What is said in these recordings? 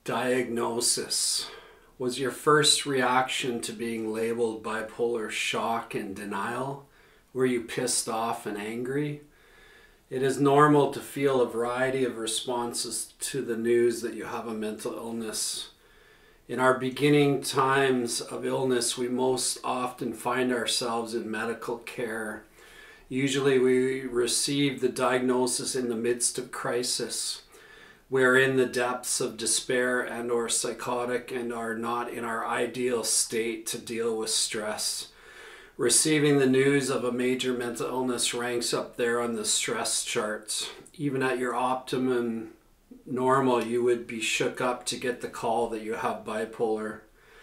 Diagnosis. Was your first reaction to being labeled bipolar shock and denial? Were you pissed off and angry? It is normal to feel a variety of responses to the news that you have a mental illness. In our beginning times of illness, we most often find ourselves in medical care. Usually we receive the diagnosis in the midst of crisis. We're in the depths of despair and or psychotic and are not in our ideal state to deal with stress. Receiving the news of a major mental illness ranks up there on the stress charts. Even at your optimum normal, you would be shook up to get the call that you have bipolar.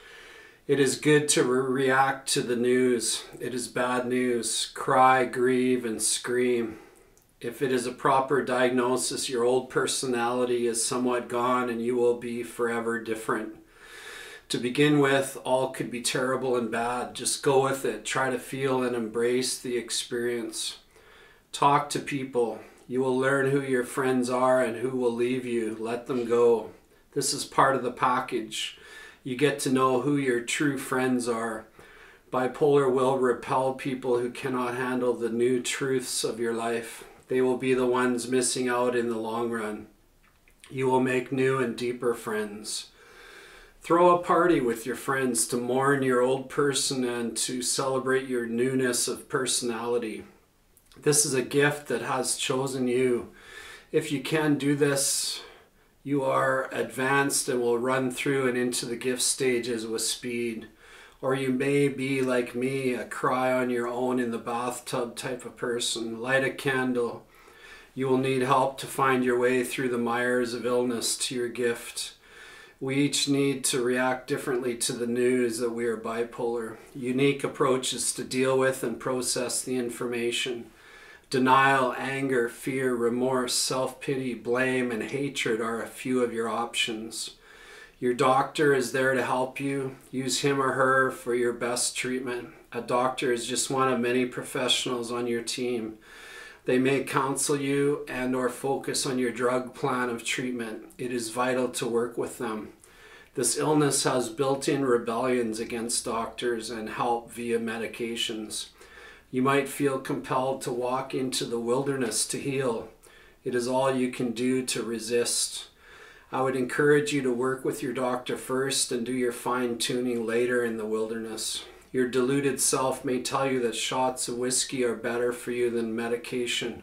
It is good to react to the news. It is bad news. Cry, grieve, and scream. If it is a proper diagnosis, your old personality is somewhat gone and you will be forever different. To begin with, all could be terrible and bad. Just go with it. Try to feel and embrace the experience. Talk to people. You will learn who your friends are and who will leave you. Let them go. This is part of the package. You get to know who your true friends are. Bipolar will repel people who cannot handle the new truths of your life. They will be the ones missing out in the long run. You will make new and deeper friends. Throw a party with your friends to mourn your old person and to celebrate your newness of personality. This is a gift that has chosen you. If you can do this, you are advanced and will run through and into the gift stages with speed. Or you may be like me, a cry on your own in the bathtub type of person. Light a candle. You will need help to find your way through the mires of illness to your gift. We each need to react differently to the news that we are bipolar. Unique approaches to deal with and process the information. Denial, anger, fear, remorse, self-pity, blame, and hatred are a few of your options. Your doctor is there to help you. Use him or her for your best treatment. A doctor is just one of many professionals on your team. They may counsel you and or focus on your drug plan of treatment. It is vital to work with them. This illness has built-in rebellions against doctors and help via medications. You might feel compelled to walk into the wilderness to heal. It is all you can do to resist. I would encourage you to work with your doctor first and do your fine-tuning later in the wilderness. Your deluded self may tell you that shots of whiskey are better for you than medication.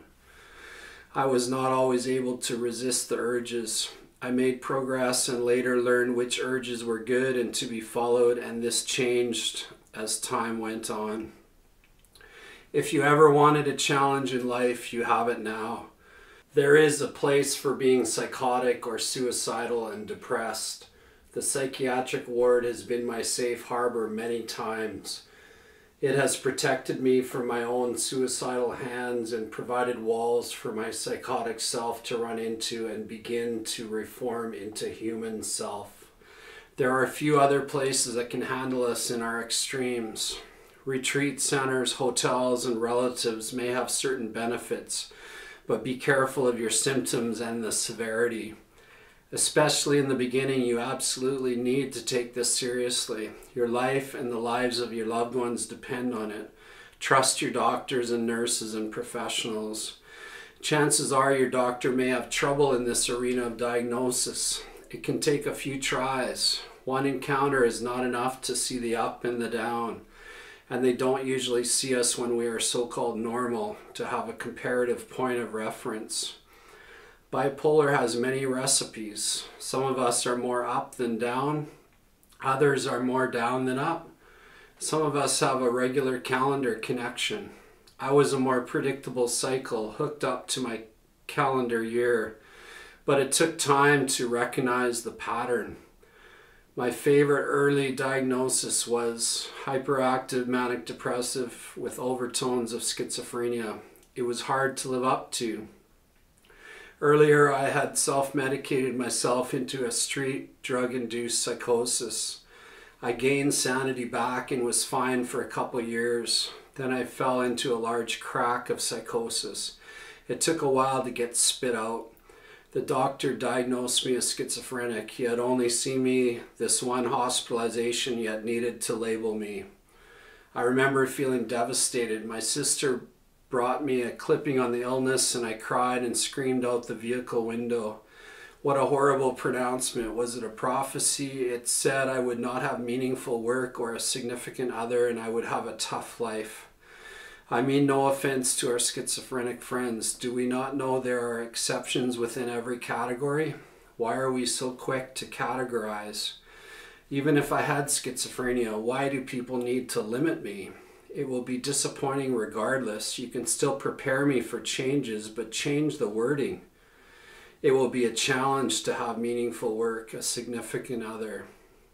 I was not always able to resist the urges. I made progress and later learned which urges were good and to be followed, and this changed as time went on. If you ever wanted a challenge in life, you have it now. There is a place for being psychotic or suicidal and depressed. The psychiatric ward has been my safe harbor many times. It has protected me from my own suicidal hands and provided walls for my psychotic self to run into and begin to reform into human self. There are a few other places that can handle us in our extremes. Retreat centers, hotels, and relatives may have certain benefits, but be careful of your symptoms and the severity. Especially in the beginning, you absolutely need to take this seriously. Your life and the lives of your loved ones depend on it. Trust your doctors and nurses and professionals. Chances are your doctor may have trouble in this arena of diagnosis. It can take a few tries. One encounter is not enough to see the up and the down. And they don't usually see us when we are so-called normal to have a comparative point of reference. Bipolar has many recipes. Some of us are more up than down. Others are more down than up. Some of us have a regular calendar connection. I was a more predictable cycle hooked up to my calendar year, but it took time to recognize the pattern. My favorite early diagnosis was hyperactive manic depressive with overtones of schizophrenia. It was hard to live up to. Earlier, I had self-medicated myself into a street drug-induced psychosis. I gained sanity back and was fine for a couple years. Then I fell into a large crack of psychosis. It took a while to get spit out. The doctor diagnosed me as schizophrenic. He had only seen me this one hospitalization, yet needed to label me. I remember feeling devastated. My sister brought me a clipping on the illness, and I cried and screamed out the vehicle window. What a horrible pronouncement. Was it a prophecy? It said I would not have meaningful work or a significant other, and I would have a tough life. I mean no offense to our schizophrenic friends. Do we not know there are exceptions within every category? Why are we so quick to categorize? Even if I had schizophrenia, why do people need to limit me? It will be disappointing regardless. You can still prepare me for changes, but change the wording. It will be a challenge to have meaningful work, a significant other.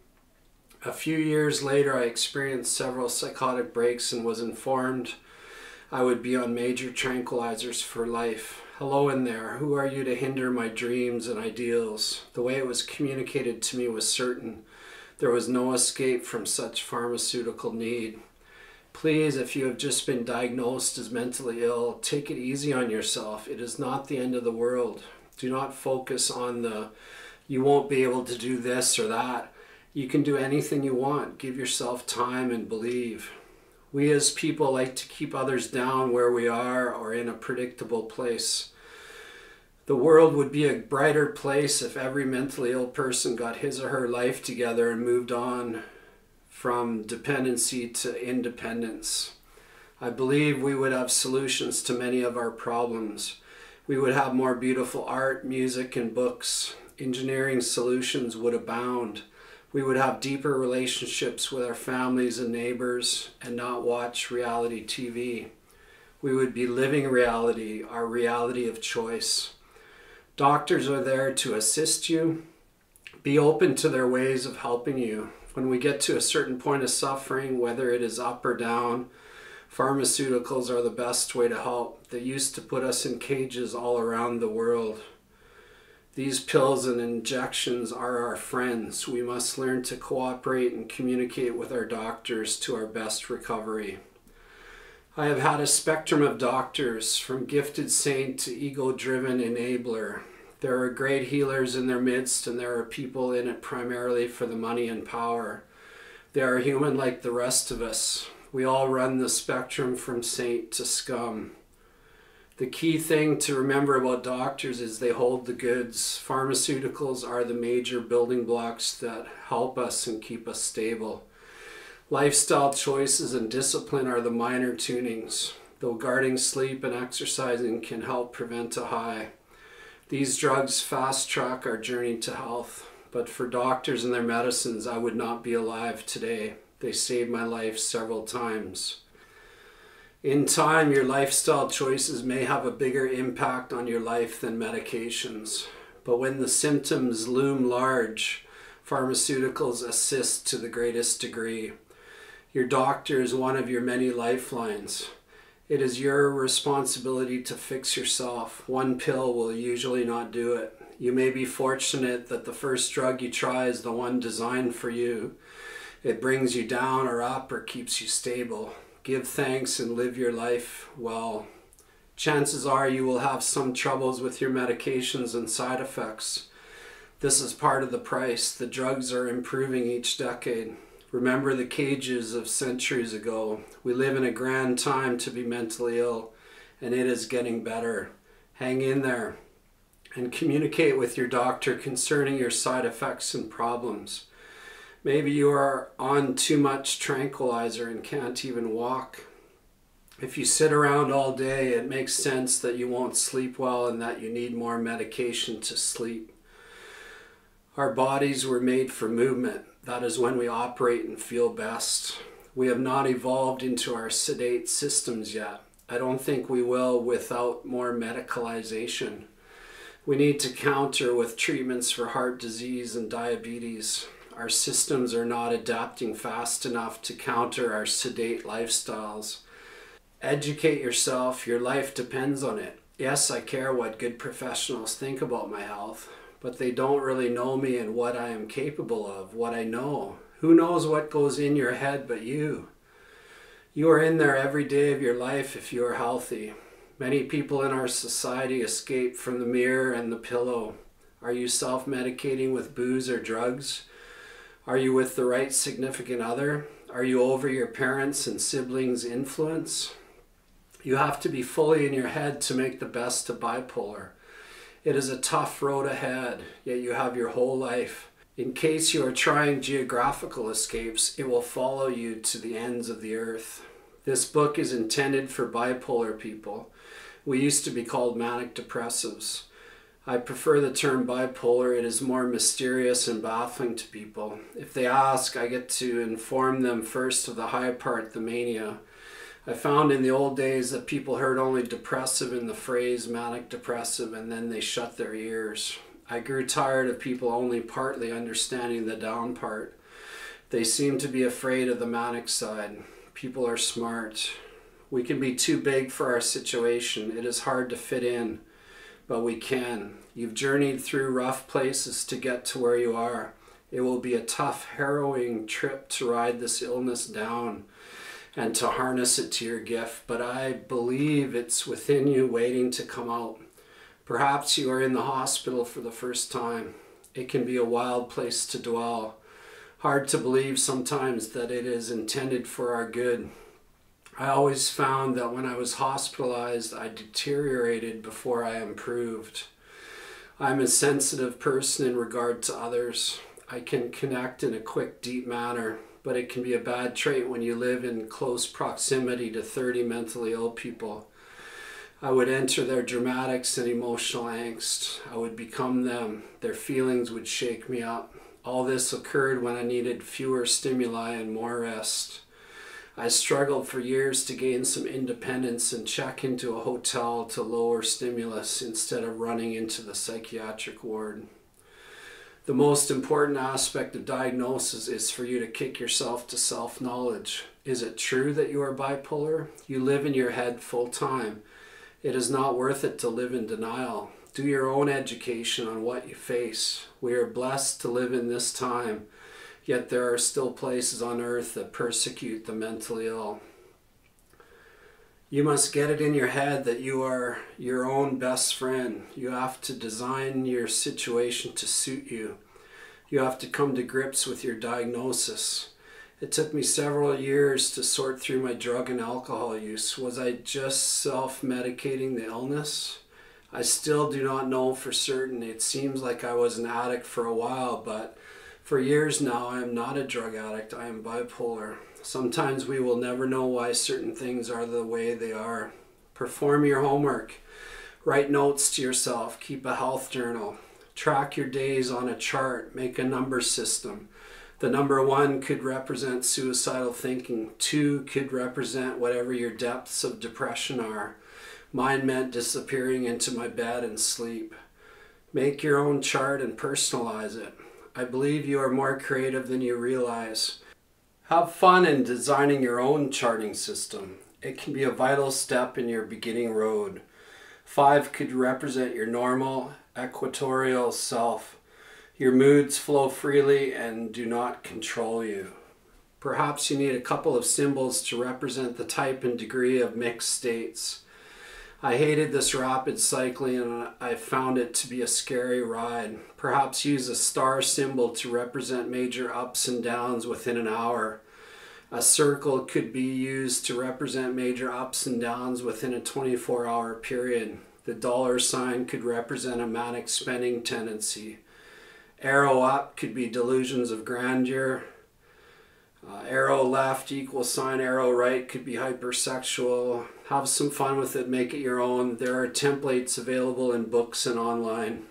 A few years later, I experienced several psychotic breaks and was informed I would be on major tranquilizers for life. Hello in there. Who are you to hinder my dreams and ideals? The way it was communicated to me was certain. There was no escape from such pharmaceutical need. Please, if you have just been diagnosed as mentally ill, take it easy on yourself. It is not the end of the world. Do not focus on you won't be able to do this or that. You can do anything you want. Give yourself time and believe. We as people like to keep others down where we are or in a predictable place. The world would be a brighter place if every mentally ill person got his or her life together and moved on from dependency to independence. I believe we would have solutions to many of our problems. We would have more beautiful art, music, and books. Engineering solutions would abound. We would have deeper relationships with our families and neighbors and not watch reality TV. We would be living reality, our reality of choice. Doctors are there to assist you. Be open to their ways of helping you. When we get to a certain point of suffering, whether it is up or down, pharmaceuticals are the best way to help. They used to put us in cages all around the world. These pills and injections are our friends. We must learn to cooperate and communicate with our doctors to our best recovery. I have had a spectrum of doctors, from gifted saint to ego-driven enabler. There are great healers in their midst, and there are people in it primarily for the money and power. They are human like the rest of us. We all run the spectrum from saint to scum. The key thing to remember about doctors is they hold the goods. Pharmaceuticals are the major building blocks that help us and keep us stable. Lifestyle choices and discipline are the minor tunings, though guarding sleep and exercising can help prevent a high. These drugs fast track our journey to health, but for doctors and their medicines, I would not be alive today. They saved my life several times. In time, your lifestyle choices may have a bigger impact on your life than medications. But when the symptoms loom large, pharmaceuticals assist to the greatest degree. Your doctor is one of your many lifelines. It is your responsibility to fix yourself. One pill will usually not do it. You may be fortunate that the first drug you try is the one designed for you. It brings you down or up or keeps you stable. Give thanks and live your life well. Chances are you will have some troubles with your medications and side effects. This is part of the price. The drugs are improving each decade. Remember the cages of centuries ago. We live in a grand time to be mentally ill, and it is getting better. Hang in there and communicate with your doctor concerning your side effects and problems. Maybe you are on too much tranquilizer and can't even walk. If you sit around all day, it makes sense that you won't sleep well and that you need more medication to sleep. Our bodies were made for movement. That is when we operate and feel best. We have not evolved into our sedate systems yet. I don't think we will without more medicalization. We need to counter with treatments for heart disease and diabetes. Our systems are not adapting fast enough to counter our sedate lifestyles. Educate yourself. Your life depends on it. Yes, I care what good professionals think about my health, but they don't really know me and what I am capable of, what I know. Who knows what goes in your head but you? You are in there every day of your life if you are healthy. Many people in our society escape from the mirror and the pillow. Are you self-medicating with booze or drugs? Are you with the right significant other? Are you over your parents' and siblings' influence? You have to be fully in your head to make the best of bipolar. It is a tough road ahead, yet you have your whole life. In case you are trying geographical escapes, it will follow you to the ends of the earth. This book is intended for bipolar people. We used to be called manic depressives. I prefer the term bipolar. It is more mysterious and baffling to people. If they ask, I get to inform them first of the high part, the mania. I found in the old days that people heard only depressive in the phrase manic depressive, and then they shut their ears. I grew tired of people only partly understanding the down part. They seem to be afraid of the manic side. People are smart. We can be too big for our situation. It is hard to fit in, but we can. You've journeyed through rough places to get to where you are. It will be a tough, harrowing trip to ride this illness down and to harness it to your gift, but I believe it's within you waiting to come out. Perhaps you are in the hospital for the first time. It can be a wild place to dwell. Hard to believe sometimes that it is intended for our good. I always found that when I was hospitalized, I deteriorated before I improved. I'm a sensitive person in regard to others. I can connect in a quick, deep manner, but it can be a bad trait when you live in close proximity to 30 mentally ill people. I would enter their dramatics and emotional angst. I would become them. Their feelings would shake me up. All this occurred when I needed fewer stimuli and more rest. I struggled for years to gain some independence and check into a hotel to lower stimulus instead of running into the psychiatric ward. The most important aspect of diagnosis is for you to kick yourself to self-knowledge. Is it true that you are bipolar? You live in your head full time. It is not worth it to live in denial. Do your own education on what you face. We are blessed to live in this time. Yet there are still places on earth that persecute the mentally ill. You must get it in your head that you are your own best friend. You have to design your situation to suit you. You have to come to grips with your diagnosis. It took me several years to sort through my drug and alcohol use. Was I just self-medicating the illness? I still do not know for certain. It seems like I was an addict for a while, but for years now, I am not a drug addict. I am bipolar. Sometimes we will never know why certain things are the way they are. Perform your homework. Write notes to yourself. Keep a health journal. Track your days on a chart. Make a number system. The number 1 could represent suicidal thinking. 2 could represent whatever your depths of depression are. Mine meant disappearing into my bed and sleep. Make your own chart and personalize it. I believe you are more creative than you realize. Have fun in designing your own charting system. It can be a vital step in your beginning road. 5 could represent your normal, equatorial self. Your moods flow freely and do not control you. Perhaps you need a couple of symbols to represent the type and degree of mixed states. I hated this rapid cycling and I found it to be a scary ride. Perhaps use a star symbol to represent major ups and downs within an hour. A circle could be used to represent major ups and downs within a 24-hour period. The dollar sign could represent a manic spending tendency. Arrow up could be delusions of grandeur. Arrow left, equal sign, arrow right could be hypersexual. Have some fun with it, make it your own. There are templates available in books and online.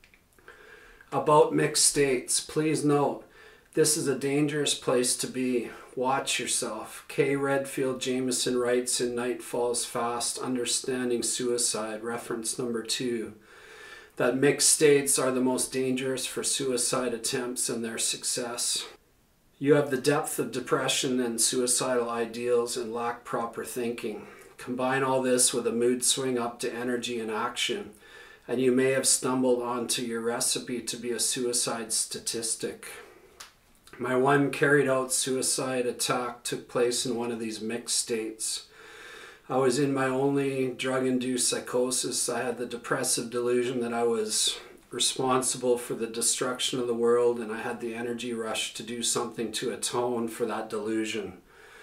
About mixed states, please note, this is a dangerous place to be. Watch yourself. K. Redfield Jameson writes in Night Falls Fast, Understanding Suicide, reference number 2, that mixed states are the most dangerous for suicide attempts and their success. You have the depth of depression and suicidal ideals and lack proper thinking. Combine all this with a mood swing up to energy and action, and you may have stumbled onto your recipe to be a suicide statistic. My one carried out suicide attack took place in one of these mixed states. I was in my only drug-induced psychosis. I had the depressive delusion that I was responsible for the destruction of the world, and I had the energy rush to do something to atone for that delusion.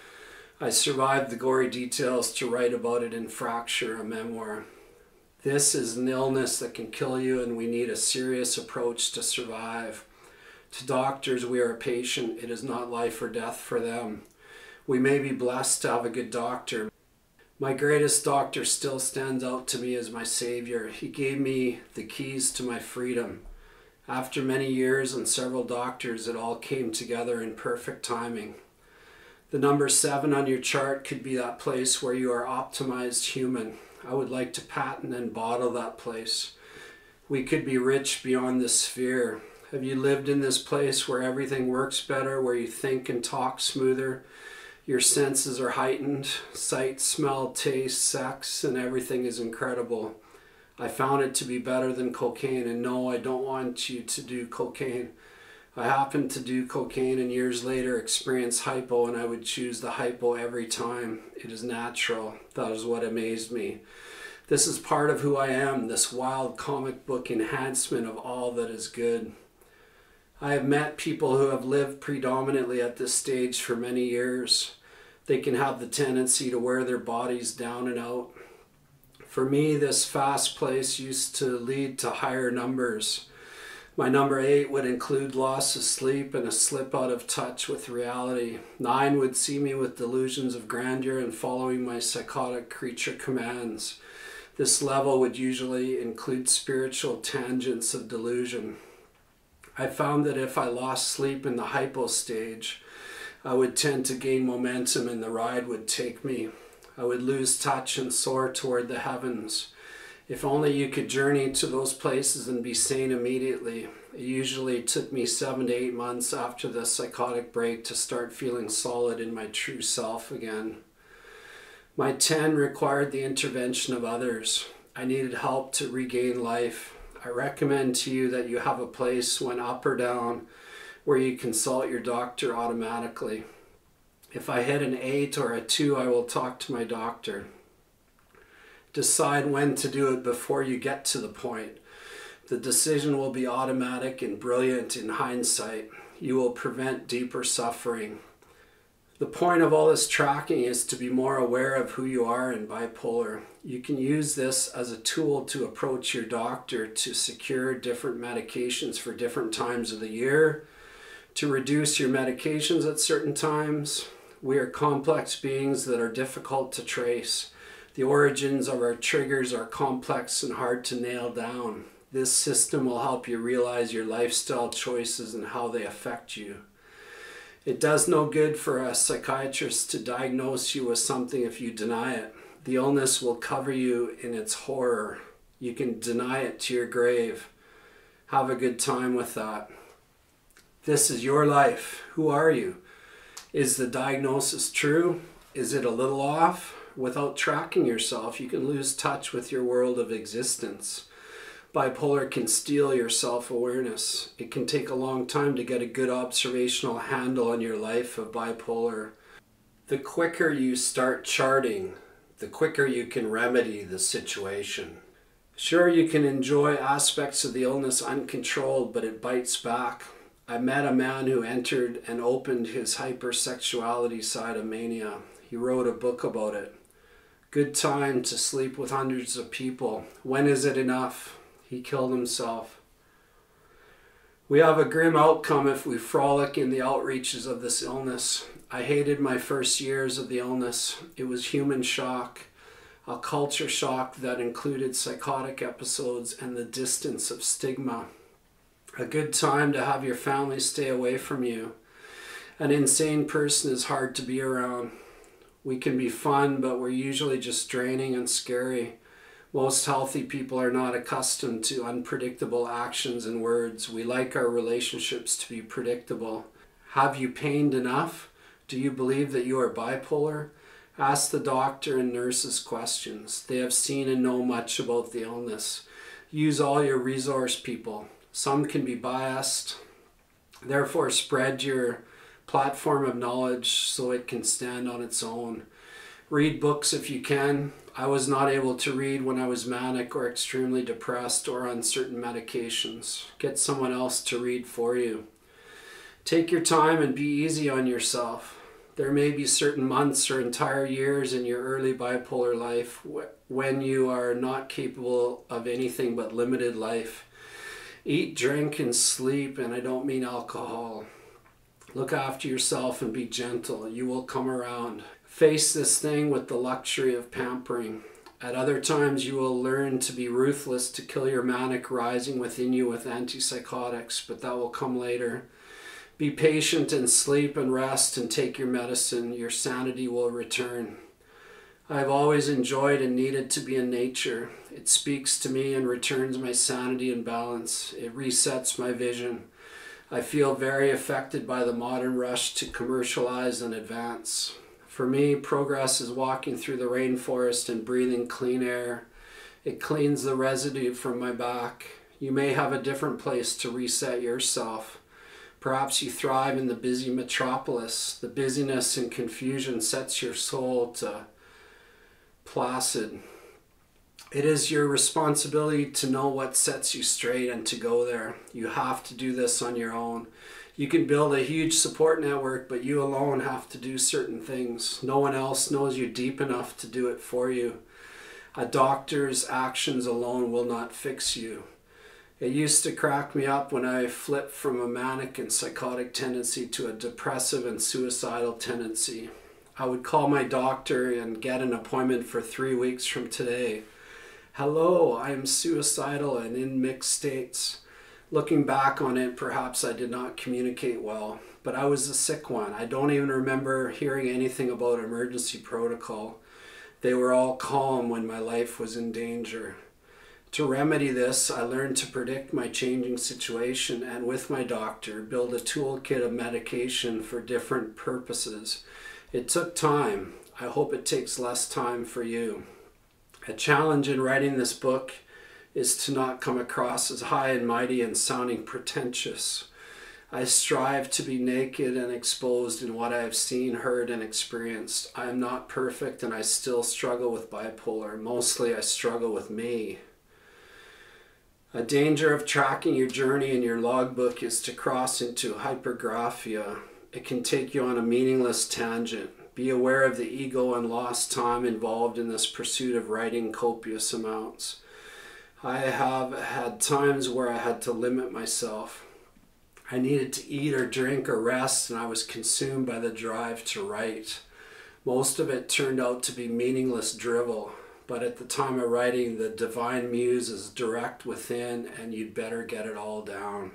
I survived the gory details to write about it in Fracture, a memoir. This is an illness that can kill you, and we need a serious approach to survive. To doctors, we are a patient. It is not life or death for them. We may be blessed to have a good doctor. My greatest doctor still stands out to me as my savior. He gave me the keys to my freedom. After many years and several doctors, it all came together in perfect timing. The number 7 on your chart could be that place where you are optimized human. I would like to patent and bottle that place. We could be rich beyond this sphere. Have you lived in this place where everything works better, where you think and talk smoother? Your senses are heightened, sight, smell, taste, sex, and everything is incredible. I found it to be better than cocaine, and no, I don't want you to do cocaine. I happened to do cocaine and years later experience hypo, and I would choose the hypo every time. It is natural. That is what amazed me. This is part of who I am, this wild comic book enhancement of all that is good. I have met people who have lived predominantly at this stage for many years. They can have the tendency to wear their bodies down and out. For me, this fast place used to lead to higher numbers. My number 8 would include loss of sleep and a slip out of touch with reality. 9 would see me with delusions of grandeur and following my psychotic creature commands. This level would usually include spiritual tangents of delusion. I found that if I lost sleep in the hypo stage, I would tend to gain momentum and the ride would take me. I would lose touch and soar toward the heavens. If only you could journey to those places and be sane immediately. It usually took me 7 to 8 months after the psychotic break to start feeling solid in my true self again. My 10 required the intervention of others. I needed help to regain life. I recommend to you that you have a place when up or down where you consult your doctor automatically. If I hit an 8 or a 2, I will talk to my doctor. Decide when to do it before you get to the point. The decision will be automatic and brilliant in hindsight. You will prevent deeper suffering. The point of all this tracking is to be more aware of who you are in bipolar. You can use this as a tool to approach your doctor to secure different medications for different times of the year, to reduce your medications at certain times. We are complex beings that are difficult to trace. The origins of our triggers are complex and hard to nail down. This system will help you realize your lifestyle choices and how they affect you. It does no good for a psychiatrist to diagnose you with something if you deny it. The illness will cover you in its horror. You can deny it to your grave. Have a good time with that. This is your life. Who are you? Is the diagnosis true? Is it a little off? Without tracking yourself, you can lose touch with your world of existence. Bipolar can steal your self-awareness. It can take a long time to get a good observational handle on your life of bipolar. The quicker you start charting, the quicker you can remedy the situation. Sure, you can enjoy aspects of the illness uncontrolled, but it bites back. I met a man who entered and opened his hypersexuality side of mania. He wrote a book about it. Good time to sleep with hundreds of people. When is it enough? He killed himself. We have a grim outcome if we frolic in the outreaches of this illness. I hated my first years of the illness. It was human shock, a culture shock that included psychotic episodes and the distance of stigma. A good time to have your family stay away from you. An insane person is hard to be around. We can be fun, but we're usually just draining and scary. Most healthy people are not accustomed to unpredictable actions and words. We like our relationships to be predictable. Have you pained enough? Do you believe that you are bipolar? Ask the doctor and nurses questions. They have seen and know much about the illness. Use all your resource people. Some can be biased. Therefore, spread your platform of knowledge so it can stand on its own. Read books if you can. I was not able to read when I was manic or extremely depressed or on certain medications. Get someone else to read for you. Take your time and be easy on yourself. There may be certain months or entire years in your early bipolar life when you are not capable of anything but limited life. Eat, drink, and sleep, and I don't mean alcohol. Look after yourself and be gentle. You will come around. Face this thing with the luxury of pampering. At other times, you will learn to be ruthless to kill your manic rising within you with antipsychotics, but that will come later. Be patient and sleep and rest and take your medicine. Your sanity will return. I have always enjoyed and needed to be in nature. It speaks to me and returns my sanity and balance. It resets my vision. I feel very affected by the modern rush to commercialize and advance. For me, progress is walking through the rainforest and breathing clean air. It cleans the residue from my back. You may have a different place to reset yourself. Perhaps you thrive in the busy metropolis. The busyness and confusion sets your soul to placid. It is your responsibility to know what sets you straight and to go there. You have to do this on your own. You can build a huge support network, but you alone have to do certain things. No one else knows you deep enough to do it for you. A doctor's actions alone will not fix you. It used to crack me up when I flipped from a manic and psychotic tendency to a depressive and suicidal tendency. I would call my doctor and get an appointment for 3 weeks from today. Hello, I am suicidal and in mixed states. Looking back on it, perhaps I did not communicate well, but I was a sick one. I don't even remember hearing anything about emergency protocol. They were all calm when my life was in danger. To remedy this, I learned to predict my changing situation and with my doctor, build a toolkit of medication for different purposes. It took time. I hope it takes less time for you. A challenge in writing this book is to not come across as high and mighty and sounding pretentious. I strive to be naked and exposed in what I have seen, heard, and experienced. I am not perfect and I still struggle with bipolar. Mostly I struggle with me. A danger of tracking your journey in your logbook is to cross into hypergraphia. It can take you on a meaningless tangent. Be aware of the ego and lost time involved in this pursuit of writing copious amounts. I have had times where I had to limit myself. I needed to eat or drink or rest, and I was consumed by the drive to write. Most of it turned out to be meaningless drivel, but at the time of writing, the divine muse is direct within, and you'd better get it all down.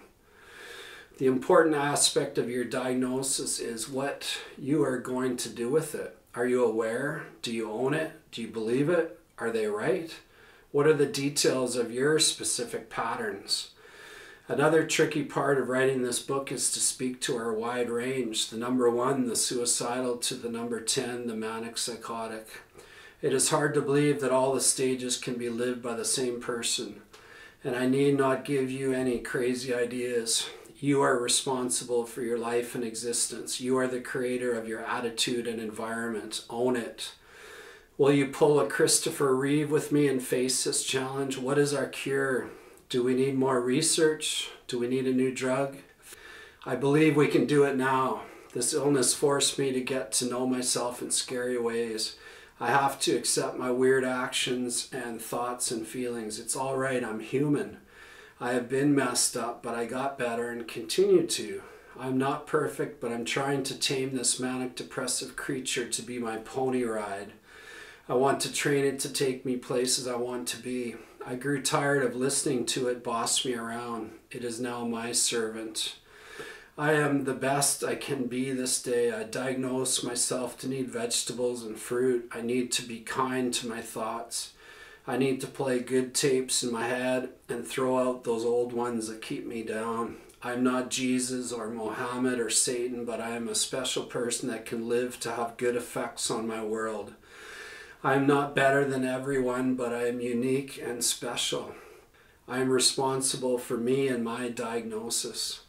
The important aspect of your diagnosis is what you are going to do with it. Are you aware? Do you own it? Do you believe it? Are they right? What are the details of your specific patterns? Another tricky part of writing this book is to speak to our wide range. The number 1, the suicidal, to the number 10, the manic psychotic. It is hard to believe that all the stages can be lived by the same person. And I need not give you any crazy ideas. You are responsible for your life and existence. You are the creator of your attitude and environment. Own it. Will you pull a Christopher Reeve with me and face this challenge? What is our cure? Do we need more research? Do we need a new drug? I believe we can do it now. This illness forced me to get to know myself in scary ways. I have to accept my weird actions and thoughts and feelings. It's all right, I'm human. I have been messed up, but I got better and continue to. I'm not perfect, but I'm trying to tame this manic depressive creature to be my pony ride. I want to train it to take me places I want to be. I grew tired of listening to it boss me around. It is now my servant. I am the best I can be this day. I diagnose myself to need vegetables and fruit. I need to be kind to my thoughts. I need to play good tapes in my head and throw out those old ones that keep me down. I'm not Jesus or Mohammed or Satan, but I am a special person that can live to have good effects on my world. I am not better than everyone, but I am unique and special. I am responsible for me and my diagnosis.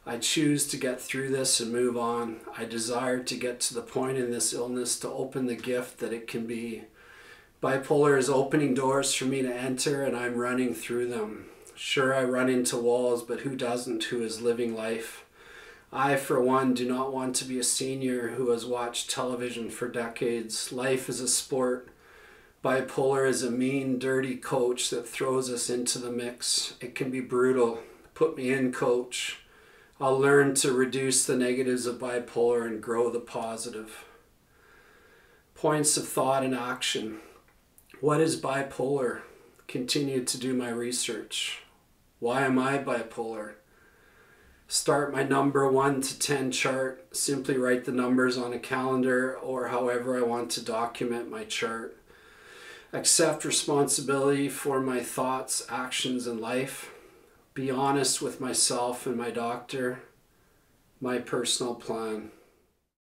I choose to get through this and move on. I desire to get to the point in this illness to open the gift that it can be. Bipolar is opening doors for me to enter, and I'm running through them. Sure, I run into walls, but who doesn't, who is living life? I, for one, do not want to be a senior who has watched television for decades. Life is a sport. Bipolar is a mean, dirty coach that throws us into the mix. It can be brutal. Put me in, coach. I'll learn to reduce the negatives of bipolar and grow the positive. Points of thought and action. What is bipolar? Continue to do my research. Why am I bipolar? Start my number 1 to 10 chart. Simply write the numbers on a calendar or however I want to document my chart. Accept responsibility for my thoughts, actions, and life. Be honest with myself and my doctor. My personal plan.